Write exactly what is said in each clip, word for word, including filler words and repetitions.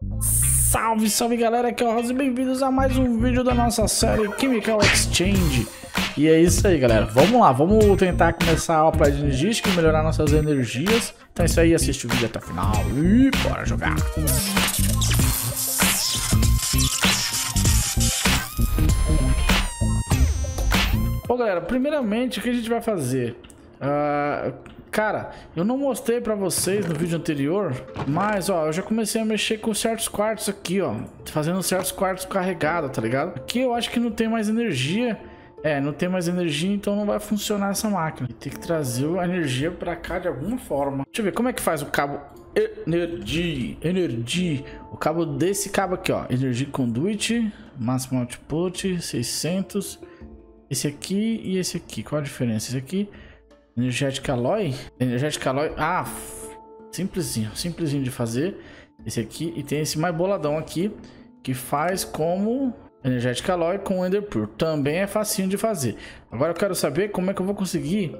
Salve, salve galera, aqui é o Rosa e bem-vindos a mais um vídeo da nossa série Chemical Exchange. E é isso aí galera, vamos lá, vamos tentar começar a upgrade energética e melhorar nossas energias. Então é isso aí, assiste o vídeo até o final e bora jogar. Bom galera, primeiramente o que a gente vai fazer? Uh, cara, eu não mostrei pra vocês no vídeo anterior, mas ó, eu já comecei a mexer com certos quartos aqui, ó, fazendo certos quartos carregados, tá ligado? Aqui eu acho que não tem mais energia, é, não tem mais energia, então não vai funcionar essa máquina. Tem que trazer a energia pra cá de alguma forma. Deixa eu ver como é que faz o cabo Energy, Energy, o cabo desse cabo aqui, ó, Energy Conduit, máximo output, seiscentos, esse aqui e esse aqui, qual a diferença? Esse aqui Energética Alloy? Energética Alloy. Ah, simplesinho, simplesinho de fazer. Esse aqui. E tem esse mais boladão aqui, que faz como Energética Alloy com Ender Pure. Também é facinho de fazer. Agora eu quero saber como é que eu vou conseguir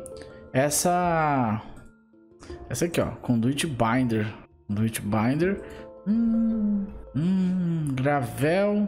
essa... Essa aqui, ó. Conduit Binder. Conduit Binder. Hum, hum, gravel...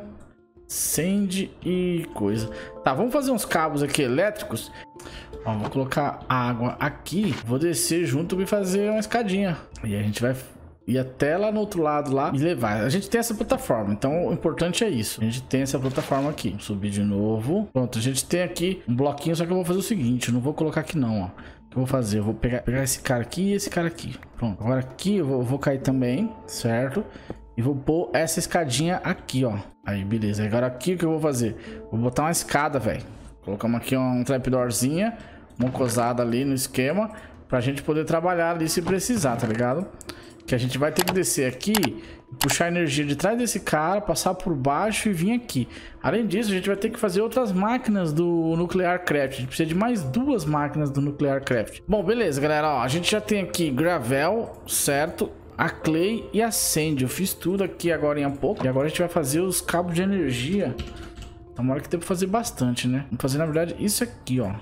Sand e coisa. Tá, vamos fazer uns cabos aqui elétricos. Ó, vou colocar água aqui. Vou descer junto e fazer uma escadinha. E a gente vai ir até lá no outro lado lá e levar. A gente tem essa plataforma, então o importante é isso. A gente tem essa plataforma aqui. Vou subir de novo. Pronto, a gente tem aqui um bloquinho, só que eu vou fazer o seguinte. Eu não vou colocar aqui não, ó. O que eu vou fazer? Eu vou pegar, pegar esse cara aqui e esse cara aqui. Pronto, agora aqui eu vou, eu vou cair também, certo? E vou pôr essa escadinha aqui, ó. Aí, beleza. Agora aqui o que eu vou fazer? Vou botar uma escada, velho. Colocamos aqui um trapdoorzinha, uma cosada ali no esquema, pra gente poder trabalhar ali se precisar, tá ligado? Que a gente vai ter que descer aqui, puxar energia de trás desse cara, passar por baixo e vir aqui. Além disso, a gente vai ter que fazer outras máquinas do Nuclear Craft. A gente precisa de mais duas máquinas do Nuclear Craft. Bom, beleza, galera. Ó, a gente já tem aqui gravel, certo? A clay e a sand. Eu fiz tudo aqui agora em um pouco. E agora a gente vai fazer os cabos de energia. Tomara que tem pra fazer bastante, né? Vamos fazer, na verdade, isso aqui, ó.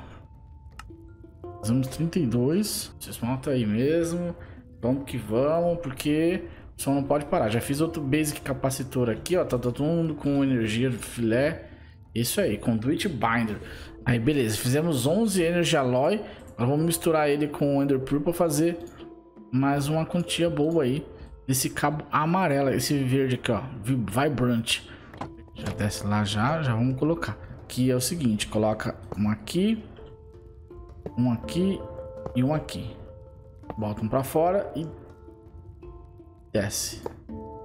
Fazemos trinta e dois. Vocês montam aí mesmo. Vamos que vamos, porque o som não pode parar. Já fiz outro basic capacitor aqui, ó. Tá todo mundo com energia de filé. Isso aí, Conduit Binder. Aí, beleza. Fizemos onze Energy Alloy. Agora vamos misturar ele com o Ender Pure pra fazer mais uma quantia boa aí desse cabo amarelo, esse verde aqui, ó, Vibrant. Já desce lá já, já vamos colocar. Aqui é o seguinte, coloca um aqui, um aqui e um aqui. Bota um pra fora e desce.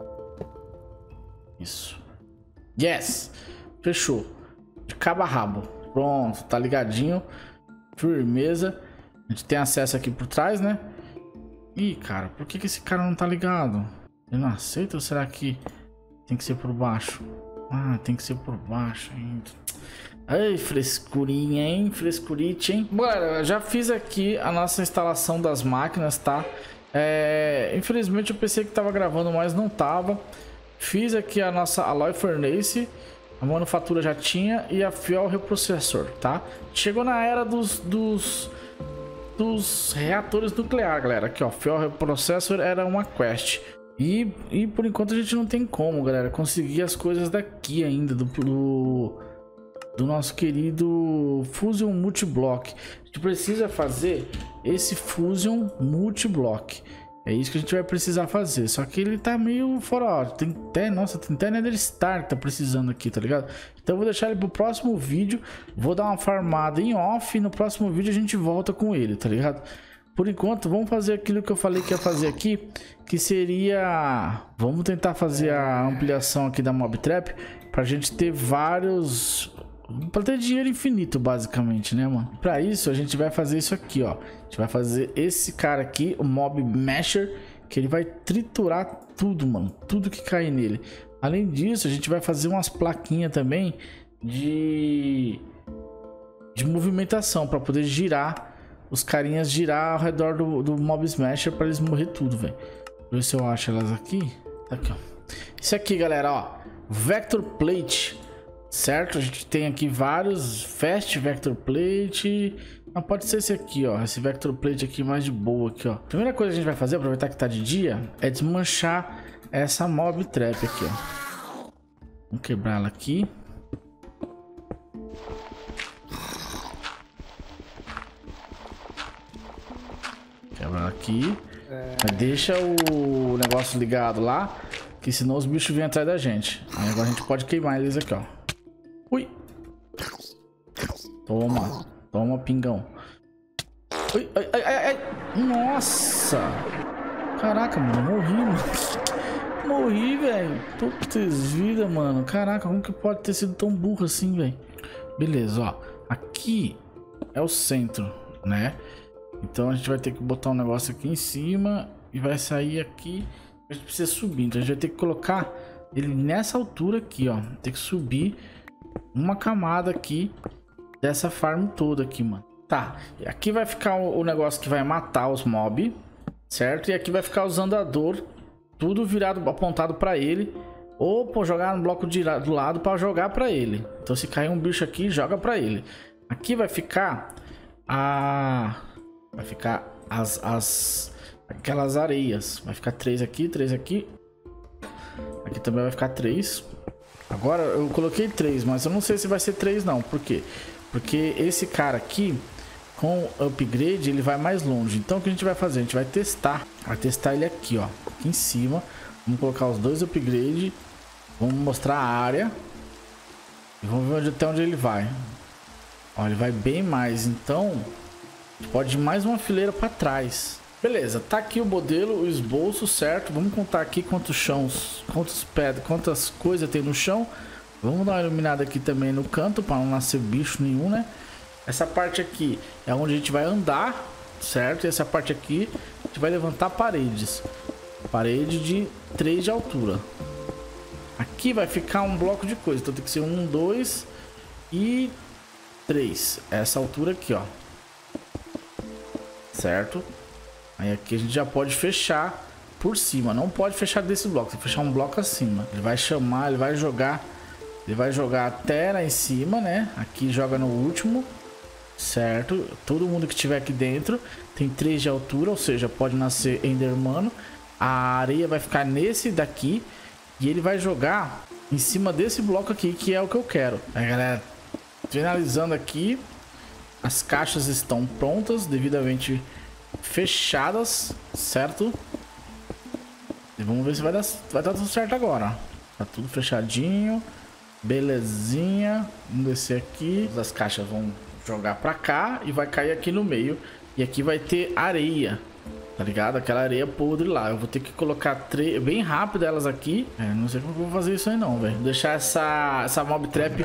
Isso. Yes! Fechou. De cabo a rabo. Pronto, tá ligadinho. Firmeza. A gente tem acesso aqui por trás, né? Ih, cara, por que que esse cara não tá ligado? Ele não aceita ou será que tem que ser por baixo? Ah, tem que ser por baixo ainda. Ai, frescurinha, hein? Frescurite, hein? Bora, já fiz aqui a nossa instalação das máquinas, tá? É, infelizmente eu pensei que tava gravando, mas não tava. Fiz aqui a nossa Alloy Furnace. A manufatura já tinha e a Fuel Reprocessor, tá? Chegou na era dos... dos dos reatores nucleares, galera. Aqui, ó, Fuel Reprocessor era uma quest. E, e por enquanto a gente não tem como, galera, conseguir as coisas daqui ainda do, do, do nosso querido Fusion Multiblock. A gente precisa fazer esse Fusion Multiblock. É isso que a gente vai precisar fazer. Só que ele tá meio fora, ó. Tem até, nossa, tem até Nether Star que tá precisando aqui, tá ligado? Então eu vou deixar ele pro próximo vídeo. Vou dar uma farmada em off e no próximo vídeo a gente volta com ele, tá ligado? Por enquanto, vamos fazer aquilo que eu falei que ia fazer aqui, que seria... Vamos tentar fazer a ampliação aqui da Mob Trap pra gente ter vários... Pra ter dinheiro infinito, basicamente, né, mano? Pra isso, a gente vai fazer isso aqui, ó. A gente vai fazer esse cara aqui, o Mob Masher, que ele vai triturar tudo, mano. Tudo que cair nele. Além disso, a gente vai fazer umas plaquinhas também de... de movimentação, pra poder girar... Os carinhas girar ao redor do, do Mob Smasher pra eles morrer tudo, velho. Ver se eu acho elas aqui. Tá aqui, ó. Isso aqui, galera, ó. Vector Plate. Certo? A gente tem aqui vários. Fast Vector Plate. Não, pode ser esse aqui, ó. Esse Vector Plate aqui mais de boa aqui, ó. Primeira coisa que a gente vai fazer, aproveitar que tá de dia, é desmanchar essa mob trap aqui, ó. Vamos quebrar ela aqui. Quebra ela aqui. É... Deixa o negócio ligado lá, que senão os bichos vêm atrás da gente. Aí agora a gente pode queimar eles aqui, ó. Ui. Toma. Toma, pingão. Ui, ai, ai, ai, ai. Nossa. Caraca, mano. Morri, mano. Morri, velho. Putz vida, mano. Caraca, como que pode ter sido tão burro assim, velho? Beleza, ó. Aqui é o centro, né? Então a gente vai ter que botar um negócio aqui em cima e vai sair aqui. A gente precisa subir, então a gente vai ter que colocar ele nessa altura aqui, ó. Tem que subir uma camada aqui dessa farm toda aqui, mano. Tá, aqui vai ficar o negócio que vai matar os mob, certo? E aqui vai ficar os andador, tudo virado, apontado pra ele. Ou pô, jogar no bloco de, do lado pra jogar pra ele. Então se cair um bicho aqui, joga pra ele. Aqui vai ficar a... Vai ficar as, as... aquelas areias. Vai ficar três aqui, três aqui. Aqui também vai ficar três. Agora eu coloquei três, mas eu não sei se vai ser três não. Por quê? Porque esse cara aqui, com upgrade, ele vai mais longe. Então o que a gente vai fazer? A gente vai testar. Vai testar ele aqui, ó. Aqui em cima. Vamos colocar os dois upgrade. Vamos mostrar a área. E vamos ver onde, até onde ele vai. Ó, ele vai bem mais. Então, pode ir mais uma fileira para trás. Beleza, tá aqui o modelo, o esboço, certo? Vamos contar aqui quantos chãos, quantos pedras, quantas coisas tem no chão. Vamos dar uma iluminada aqui também no canto para não nascer bicho nenhum, né? Essa parte aqui é onde a gente vai andar, certo? E essa parte aqui a gente vai levantar paredes. Parede de três de altura. Aqui vai ficar um bloco de coisa, então tem que ser um, dois e três. Essa altura aqui, ó. Certo? Aí aqui a gente já pode fechar por cima. Não pode fechar desse bloco, tem que fechar um bloco acima. Ele vai chamar, ele vai jogar. Ele vai jogar até lá em cima, né? Aqui joga no último. Certo? Todo mundo que estiver aqui dentro tem três de altura, ou seja, pode nascer endermano. A areia vai ficar nesse daqui. E ele vai jogar em cima desse bloco aqui, que é o que eu quero. Aí, galera, finalizando aqui. As caixas estão prontas, devidamente fechadas, certo? E vamos ver se vai dar, vai dar tudo certo agora. Tá tudo fechadinho. Belezinha. Vamos descer aqui. As caixas vão jogar pra cá e vai cair aqui no meio. E aqui vai ter areia. Tá ligado? Aquela areia podre lá. Eu vou ter que colocar três bem rápido elas aqui. É, não sei como eu vou fazer isso aí não, velho. Deixar essa, essa mob trap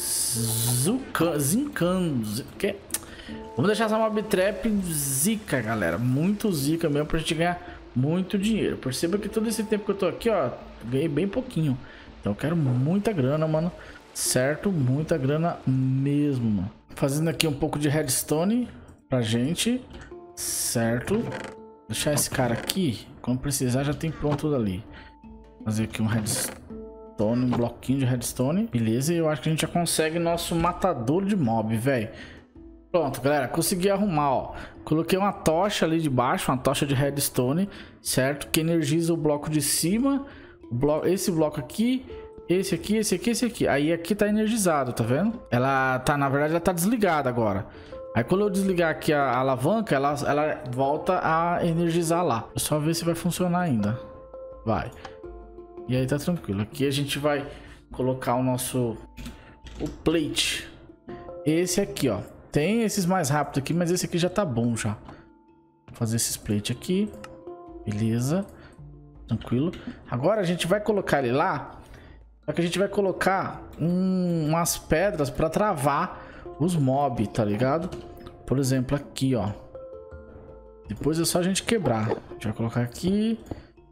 zincando. Que? Vamos deixar essa mob trap zica, galera. Muito zica mesmo pra gente ganhar muito dinheiro. Perceba que todo esse tempo que eu tô aqui, ó, ganhei bem pouquinho. Então eu quero muita grana, mano. Certo? Muita grana mesmo, mano. Fazendo aqui um pouco de redstone pra gente. Certo? Deixar esse cara aqui. Quando precisar já tem pronto dali. Fazer aqui um redstone. Um bloquinho de redstone. Beleza, e eu acho que a gente já consegue nosso matador de mob, velho. Pronto, galera. Consegui arrumar, ó. Coloquei uma tocha ali de baixo. Uma tocha de redstone. Certo? Que energiza o bloco de cima. O blo esse bloco aqui. Esse aqui, esse aqui, esse aqui. Aí aqui tá energizado, tá vendo? Ela tá, na verdade, ela tá desligada agora. Aí quando eu desligar aqui a, a alavanca, ela, ela volta a energizar lá. É só ver se vai funcionar ainda. Vai. E aí tá tranquilo. Aqui a gente vai colocar o nosso... O plate. Esse aqui, ó. Tem esses mais rápidos aqui, mas esse aqui já tá bom já. Vou fazer esses plate aqui. Beleza. Tranquilo. Agora a gente vai colocar ele lá. Só que a gente vai colocar um, umas pedras pra travar os mob, tá ligado? Por exemplo, aqui, ó. Depois é só a gente quebrar. A gente vai colocar aqui.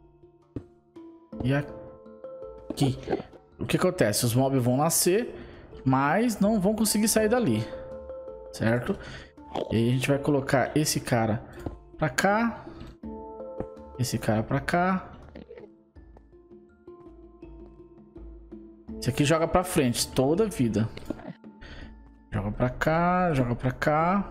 E aqui. O que acontece? Os mobs vão nascer, mas não vão conseguir sair dali. Certo? E aí a gente vai colocar esse cara pra cá. Esse cara pra cá. Esse aqui joga pra frente toda a vida. Joga pra cá, joga pra cá.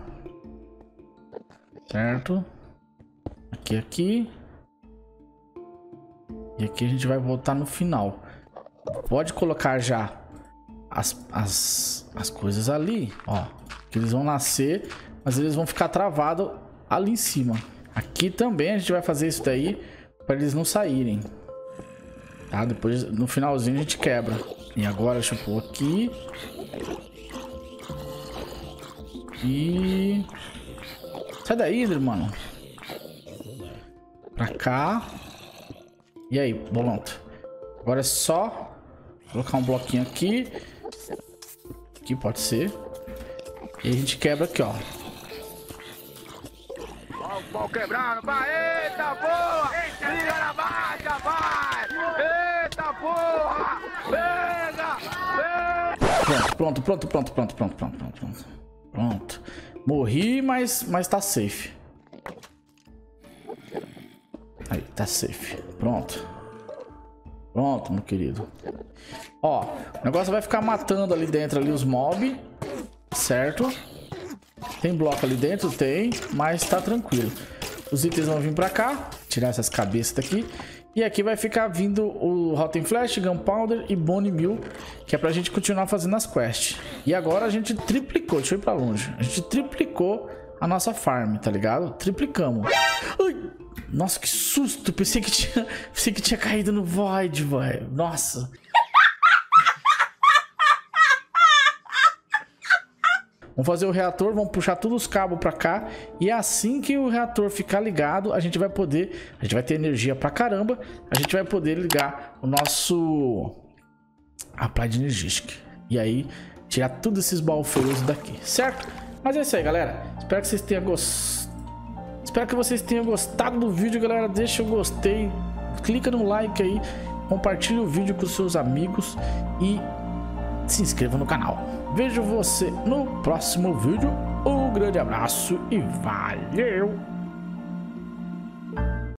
Certo? Aqui, aqui. E aqui a gente vai voltar no final. Pode colocar já as, as, as coisas ali, ó. Que eles vão nascer, mas eles vão ficar travados ali em cima. Aqui também a gente vai fazer isso daí para eles não saírem. Tá? Depois no finalzinho a gente quebra. E agora deixa eu pôr aqui. E... sai daí, mano. Pra cá. E aí, bolonto. Agora é só colocar um bloquinho aqui. Aqui pode ser. E a gente quebra aqui, ó. Ó o pau quebrando, vai, eita porra! Liga na marcha, vai! Eita porra! Pega! Pega! Pronto, pronto, pronto, pronto, pronto, pronto, pronto, pronto. Pronto. Morri, mas, mas tá safe. Aí, tá safe. Pronto. Pronto, meu querido. Ó, o negócio vai ficar matando ali dentro ali os mobs. Certo? Tem bloco ali dentro? Tem, mas tá tranquilo. Os itens vão vir pra cá. Tirar essas cabeças daqui. E aqui vai ficar vindo o Rotten Flash, Gunpowder e Bone Meal, que é pra gente continuar fazendo as quests. E agora a gente triplicou, deixa eu ir pra longe. A gente triplicou a nossa farm, tá ligado? Triplicamos. Ai, nossa, que susto. Pensei que tinha, pensei que tinha caído no Void, velho. Nossa. Vamos fazer o reator, vamos puxar todos os cabos pra cá. E assim que o reator ficar ligado, a gente vai poder... a gente vai ter energia pra caramba. A gente vai poder ligar o nosso... Applied Energistic. E aí, tirar todos esses balfeiros daqui, certo? Mas é isso aí, galera. Espero que vocês tenham gostado. Espero que vocês tenham gostado do vídeo, galera. Deixa o gostei. Clica no like aí. Compartilha o vídeo com os seus amigos. E se inscreva no canal. Vejo você no próximo vídeo. Um grande abraço e valeu!